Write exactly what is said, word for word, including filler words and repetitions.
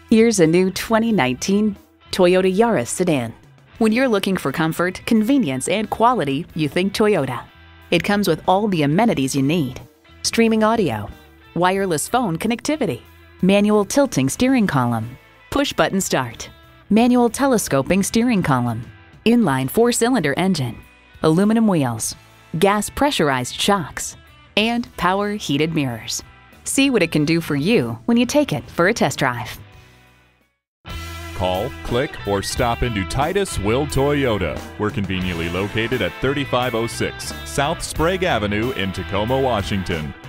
Here's a new twenty nineteen Toyota Yaris sedan. When you're looking for comfort, convenience, and quality, you think Toyota. It comes with all the amenities you need: streaming audio, wireless phone connectivity, manual tilting steering column, push-button start, manual telescoping steering column, inline four-cylinder engine, aluminum wheels, gas pressurized shocks, and power heated mirrors. See what it can do for you when you take it for a test drive. Call, click, or stop into Titus Will Toyota. We're conveniently located at thirty-five oh six South Sprague Avenue in Tacoma, Washington.